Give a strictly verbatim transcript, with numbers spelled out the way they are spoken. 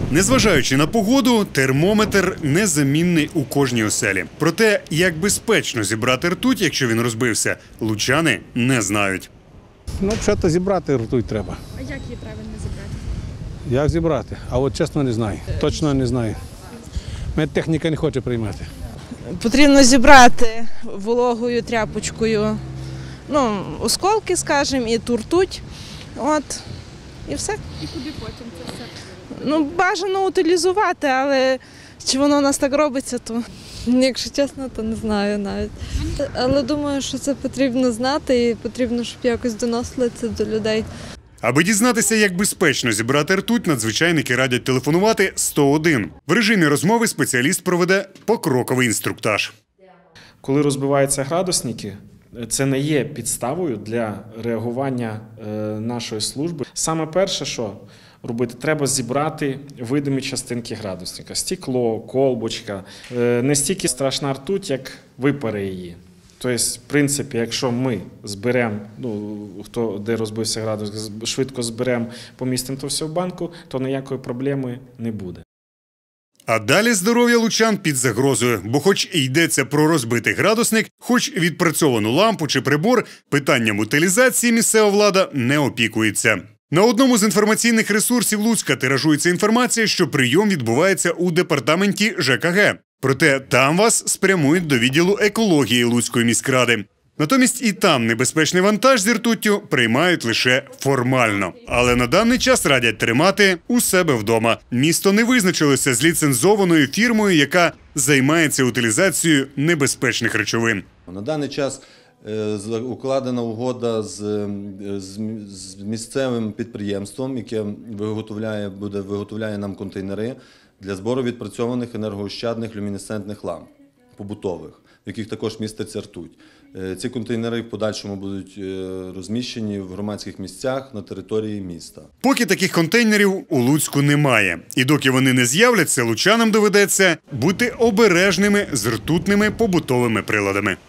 Незважаючи на погоду, термометр незамінний у кожній оселі. Проте, як безпечно зібрати ртуть, якщо він розбився, лучани не знають. Ну, взагалі зібрати ртуть треба. А як її правильно зібрати? Як зібрати? А от чесно не знаю. Точно не знаю. Медтехніка не хоче приймати. Потрібно зібрати вологою тряпочкою, ну, осколки, скажімо, і ту ртуть. От, і все. І куди потім це все? Ну, бажано утилізувати, але чи воно у нас так робиться, то... Якщо чесно, то не знаю навіть. Але думаю, що це потрібно знати і потрібно, щоб якось доносили це до людей. Аби дізнатися, як безпечно зібрати ртуть, надзвичайники радять телефонувати сто один. В режимі розмови спеціаліст проведе покроковий інструктаж. Коли розбиваються градусники, це не є підставою для реагування нашої служби. Саме перше, що робити, треба зібрати видимі частинки градусника. Стекло, колбочка. Не стільки страшна ртуть, як випари її. Тобто, в принципі, якщо ми зберемо, ну, хто де розбився градусник, швидко зберемо, помістимо то все в банку, то ніякої проблеми не буде. А далі здоров'я лучан під загрозою, бо хоч і йдеться про розбитий градусник, хоч відпрацьовану лампу чи прибор, питанням утилізації місцева влада не опікується. На одному з інформаційних ресурсів Луцька тиражується інформація, що прийом відбувається у департаменті ЖКГ. Проте там вас спрямують до відділу екології Луцької міськради. Натомість і там небезпечний вантаж з ртуттю приймають лише формально. Але на даний час радять тримати у себе вдома. Місто не визначилося з ліцензованою фірмою, яка займається утилізацією небезпечних речовин. На даний час укладена угода з, з, з місцевим підприємством, яке виготовляє, буде, виготовляє нам контейнери для збору відпрацьованих енергоощадних люмінесцентних ламп побутових, в яких також міститься ртуть. Ці контейнери в подальшому будуть розміщені в громадських місцях на території міста. Поки таких контейнерів у Луцьку немає. І доки вони не з'являться, лучанам доведеться бути обережними з ртутними побутовими приладами.